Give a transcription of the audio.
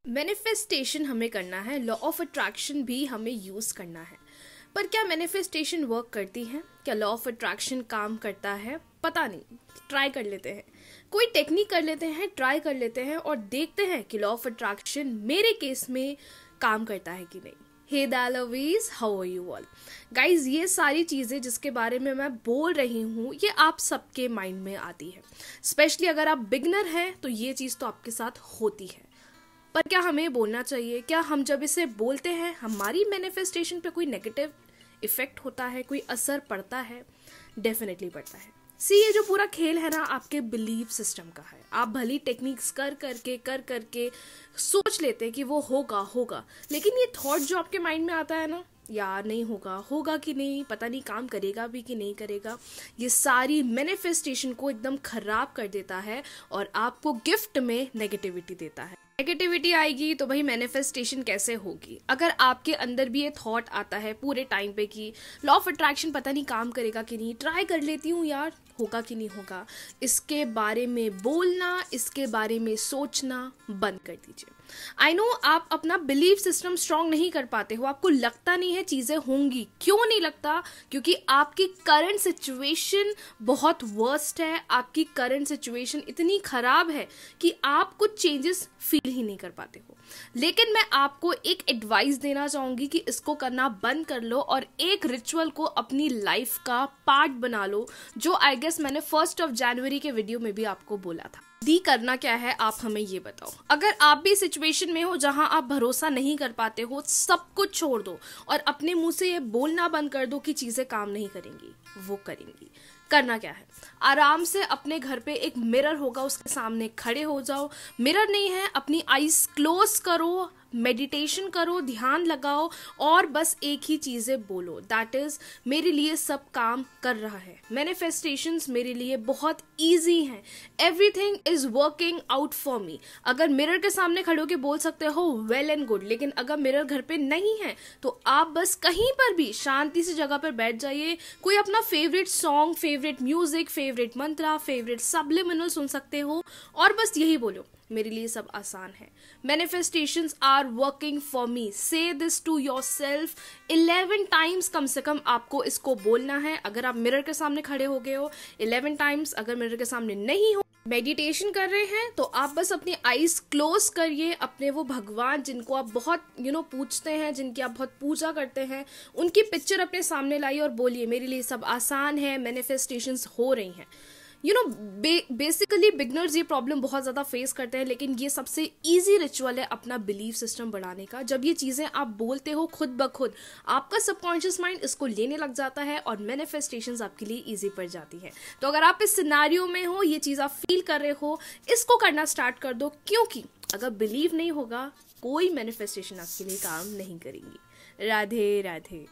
Manifestation हमें करना है, लॉ ऑफ अट्रैक्शन भी हमें यूज़ करना है। पर क्या मैनिफेस्टेशन वर्क करती है? क्या लॉ ऑफ अट्रैक्शन काम करता है? पता नहीं, ट्राई कर लेते हैं। कोई टेक्निक कर लेते हैं, ट्राई कर लेते हैं और देखते हैं कि लॉ ऑफ अट्रैक्शन मेरे केस में काम करता है कि नहीं। हे दालवीज, how are you all guys. ये सारी चीज़ें जिसके बारे में मैं बोल रही हूँ ये आप सबके माइंड में आती है। स्पेशली अगर आप बिगनर हैं तो ये चीज़ तो आपके साथ होती है। पर क्या हमें बोलना चाहिए? क्या हम जब इसे बोलते हैं हमारी मैनिफेस्टेशन पे कोई नेगेटिव इफेक्ट होता है, कोई असर पड़ता है? डेफिनेटली पड़ता है। ये जो पूरा खेल है ना, आपके बिलीफ सिस्टम का है। आप भली टेक्निक्स कर करके सोच लेते हैं कि वो होगा, लेकिन ये थॉट जो आपके माइंड में आता है ना, यार नहीं होगा कि नहीं, पता नहीं काम करेगा भी कि नहीं करेगा, ये सारी मैनिफेस्टेशन को एकदम खराब कर देता है और आपको गिफ्ट में नेगेटिविटी देता है। नेगेटिविटी आएगी तो भाई मैनिफेस्टेशन कैसे होगी? अगर आपके अंदर भी ये थॉट आता है पूरे टाइम पे कि लॉ ऑफ अट्रैक्शन पता नहीं काम करेगा कि नहीं, ट्राई कर लेती हूँ यार, होगा कि नहीं होगा, इसके बारे में बोलना, इसके बारे में सोचना बंद कर दीजिए। आई नो आप अपना बिलीफ सिस्टम स्ट्रांग नहीं कर पाते हो, आपको लगता नहीं है चीज़ें होंगी। क्यों नहीं लगता? क्योंकि आपकी करंट सिचुएशन बहुत वर्स्ट है, आपकी करंट सिचुएशन इतनी खराब है कि आप कुछ चेंजेस फील ही नहीं कर पाते हो। लेकिन मैं आपको एक एडवाइस देना चाहूंगी कि इसको करना बंद कर लो और एक रिचुअल को अपनी लाइफ का पार्ट बना लो, जो आई गेस मैंने 1 जनवरी के वीडियो में भी आपको बोला था। करना क्या है आप हमें ये बताओ। अगर आप भी सिचुएशन में हो जहां आप भरोसा नहीं कर पाते हो, सब कुछ छोड़ दो और अपने मुंह से ये बोलना बंद कर दो कि चीजें काम नहीं करेंगी, वो करेंगी। करना क्या है? आराम से अपने घर पे एक मिरर होगा, उसके सामने खड़े हो जाओ। मिरर नहीं है, अपनी आईज क्लोज करो, मेडिटेशन करो, ध्यान लगाओ और बस एक ही चीज़ें बोलो, दैट इज मेरे लिए सब काम कर रहा है। मैनिफेस्टेशंस मेरे लिए बहुत ईजी हैं, everything is working out for me. अगर मिरर के सामने खड़े होकर बोल सकते हो, वेल एंड गुड, लेकिन अगर मिरर घर पे नहीं है तो आप बस कहीं पर भी शांति से जगह पर बैठ जाइए, कोई अपना favourite song, favourite music, favourite mantra, favourite subliminal सुन सकते हो और बस यही बोलो, मेरे लिए सब आसान है। Manifestations are working for me. Say this to yourself 11 times कम से कम आपको इसको बोलना है। अगर आप मिरर के सामने खड़े हो गए हो 11 टाइम्स, अगर मिरर के सामने नहीं हो, मेडिटेशन कर रहे हैं, तो आप बस अपनी आईज क्लोज करिए। अपने वो भगवान जिनको आप बहुत पूजते हैं, जिनकी आप बहुत पूजा करते हैं, उनकी पिक्चर अपने सामने लाइए और बोलिए, मेरे लिए सब आसान है, मैनिफेस्टेशंस हो रही हैं। बेसिकली बिगनर्स ये प्रॉब्लम बहुत ज़्यादा फेस करते हैं, लेकिन ये सबसे इजी रिचुअल है अपना बिलीफ सिस्टम बढ़ाने का। जब ये चीज़ें आप बोलते हो खुद ब खुद, आपका सबकॉन्शियस माइंड इसको लेने लग जाता है और मैनिफेस्टेशंस आपके लिए इजी पड़ जाती है। तो अगर आप इस सिनारियो में हो, ये चीज़ आप फील कर रहे हो, इसको करना स्टार्ट कर दो, क्योंकि अगर बिलीव नहीं होगा कोई मैनिफेस्टेशन आपके लिए काम नहीं करेंगी। राधे राधे।